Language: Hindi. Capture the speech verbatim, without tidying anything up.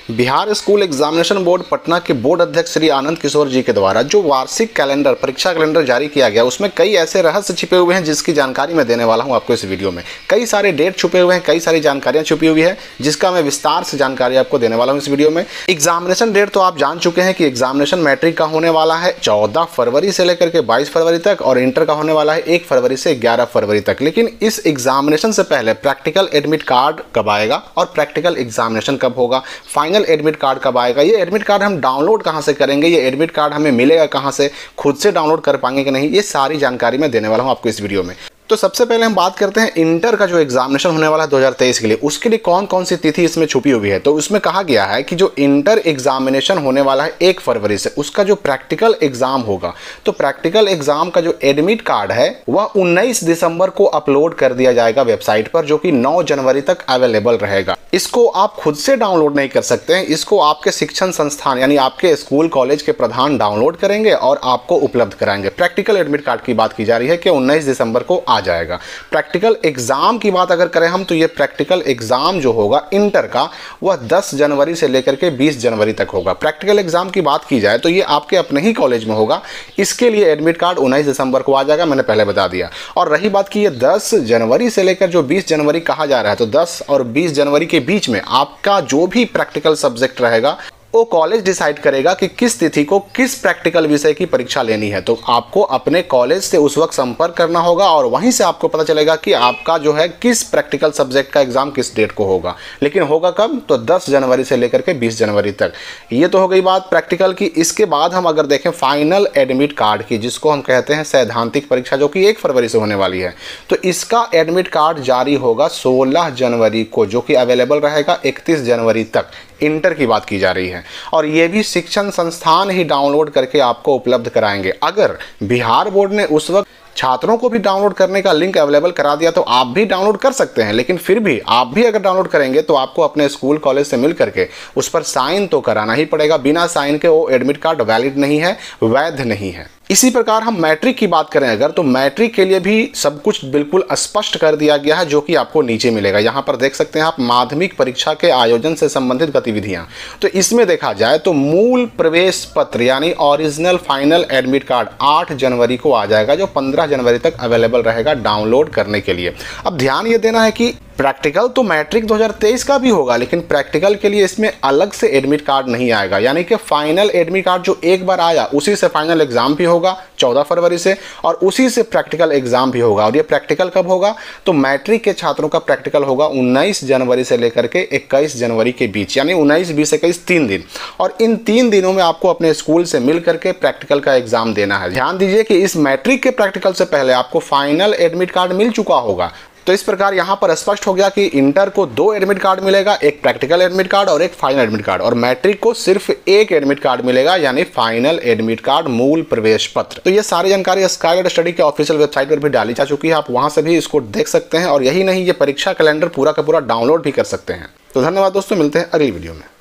Bihar school examination board Patna के बोर्ड अध्यक्ष श्री आनंद किशोर जी के द्वारा जो वार्षिक कैलेंडर परीक्षा कैलेंडर जारी किया गया, उसमें कई ऐसे रहस्य छिपे हुए हैं जिसकी जानकारी मैं देने वाला हूं आपको इस वीडियो में। कई सारे डेट छुपे हुए हैं, कई सारी जानकारियां छुपी हुई है, जिसका मैं विस्तार से जानकारी आपको देने वाला हूं इस वीडियो में। एग्जामिनेशन डेट तो आप जान चुके हैं कि एग्जामिनेशन मैट्रिक का होने वाला है चौदह फरवरी से लेकर के बाईस फरवरी तक, और इंटर का होने वाला है एक फरवरी से ग्यारह फरवरी तक। लेकिन इस एग्जामिनेशन से पहले प्रैक्टिकल एडमिट कार्ड कब आएगा और प्रैक्टिकल एग्जामिनेशन कब होगा, फाइनल एडमिट कार्ड कब आएगा, ये एडमिट कार्ड हम डाउनलोड कहां से करेंगे, ये एडमिट कार्ड हमें मिलेगा कहां से, खुद से डाउनलोड कर पाएंगे कि नहीं, ये सारी जानकारी मैं देने वाला हूं आपको इस वीडियो में। तो सबसे पहले हम बात करते हैं इंटर का जो एग्जामिनेशन होने वाला है दो हज़ार तेईस के लिए, उसके लिए कौन कौन सी तिथि इसमें छुपी हुई है। तो उसमें कहा गया है कि जो इंटर एग्जामिनेशन होने वाला है एक फरवरी से, उसका जो प्रैक्टिकल एग्जाम होगा, तो प्रैक्टिकल एग्जाम का जो एडमिट कार्ड है वह उन्नीस दिसंबर को अपलोड कर दिया जाएगा वेबसाइट पर, जो कि नौ जनवरी तक अवेलेबल रहेगा। इसको आप खुद से डाउनलोड नहीं कर सकते हैं, इसको आपके शिक्षण संस्थान यानी आपके स्कूल कॉलेज के प्रधान डाउनलोड करेंगे और आपको उपलब्ध कराएंगे। प्रैक्टिकल एडमिट कार्ड की बात की जा रही है कि उन्नीस दिसंबर को आ जाएगा। प्रैक्टिकल एग्जाम की बात अगर करें हम, तो ये प्रैक्टिकल एग्जाम जो होगा इंटर का वह दस जनवरी से लेकर के बीस जनवरी तक होगा। प्रैक्टिकल एग्जाम की बात की जाए तो ये आपके अपने ही कॉलेज में होगा। इसके लिए एडमिट कार्ड उन्नीस दिसंबर को आ जाएगा, मैंने पहले बता दिया। और रही बात की ये दस जनवरी से लेकर जो बीस जनवरी कहा जा रहा है, तो दस और बीस जनवरी के बीच में आपका जो भी प्रैक्टिकल सब्जेक्ट रहेगा वो कॉलेज डिसाइड करेगा कि किस तिथि को किस प्रैक्टिकल विषय की परीक्षा लेनी है। तो आपको अपने कॉलेज से उस वक्त संपर्क करना होगा और वहीं से आपको पता चलेगा कि आपका जो है किस प्रैक्टिकल सब्जेक्ट का एग्जाम किस डेट को होगा। लेकिन होगा कब, तो दस जनवरी से लेकर के बीस जनवरी तक। ये तो हो गई बात प्रैक्टिकल की। इसके बाद हम अगर देखें फाइनल एडमिट कार्ड की, जिसको हम कहते हैं सैद्धांतिक परीक्षा, जो कि एक फरवरी से होने वाली है, तो इसका एडमिट कार्ड जारी होगा सोलह जनवरी को, जो कि अवेलेबल रहेगा इकतीस जनवरी तक। इंटर की बात की जा रही है और ये भी शिक्षण संस्थान ही डाउनलोड करके आपको उपलब्ध कराएंगे। अगर बिहार बोर्ड ने उस वक्त छात्रों को भी डाउनलोड करने का लिंक अवेलेबल करा दिया तो आप भी डाउनलोड कर सकते हैं, लेकिन फिर भी आप भी अगर डाउनलोड करेंगे तो आपको अपने स्कूल कॉलेज से मिल करके उस पर साइन तो कराना ही पड़ेगा। बिना साइन के वो एडमिट कार्ड वैलिड नहीं है, वैध नहीं है। इसी प्रकार हम मैट्रिक की बात करें अगर, तो मैट्रिक के लिए भी सब कुछ बिल्कुल स्पष्ट कर दिया गया है, जो कि आपको नीचे मिलेगा। यहाँ पर देख सकते हैं आप माध्यमिक परीक्षा के आयोजन से संबंधित गतिविधियाँ। तो इसमें देखा जाए तो मूल प्रवेश पत्र यानी ओरिजिनल फाइनल एडमिट कार्ड आठ जनवरी को आ जाएगा, जो पंद्रह जनवरी तक अवेलेबल रहेगा डाउनलोड करने के लिए। अब ध्यान ये देना है कि प्रैक्टिकल तो मैट्रिक दो हज़ार तेईस का भी होगा, लेकिन प्रैक्टिकल के लिए इसमें अलग से एडमिट कार्ड नहीं आएगा। यानी कि फाइनल एडमिट कार्ड जो एक बार आया उसी से फाइनल एग्जाम भी होगा चौदह फरवरी से, और उसी से प्रैक्टिकल एग्जाम भी होगा। और ये प्रैक्टिकल कब होगा, तो मैट्रिक के छात्रों का प्रैक्टिकल होगा उन्नीस जनवरी से लेकर के इक्कीस जनवरी के बीच, यानी उन्नीस बीस इक्कीस तीन दिन। और इन तीन दिनों में आपको अपने स्कूल से मिल करके प्रैक्टिकल का एग्जाम देना है। ध्यान दीजिए कि इस मैट्रिक के प्रैक्टिकल से पहले आपको फाइनल एडमिट कार्ड मिल चुका होगा। तो इस प्रकार यहाँ पर स्पष्ट हो गया कि इंटर को दो एडमिट कार्ड मिलेगा, एक प्रैक्टिकल एडमिट कार्ड और एक फाइनल एडमिट कार्ड, और मैट्रिक को सिर्फ एक एडमिट कार्ड मिलेगा यानी फाइनल एडमिट कार्ड मूल प्रवेश पत्र। तो ये सारी जानकारी स्काईलाइट स्टडी के ऑफिशियल वेबसाइट पर भी डाली जा चुकी है, आप वहां से भी इसको देख सकते हैं। और यही नहीं, ये परीक्षा कैलेंडर पूरा का पूरा डाउनलोड भी कर सकते हैं। तो धन्यवाद दोस्तों, मिलते हैं अगली वीडियो में।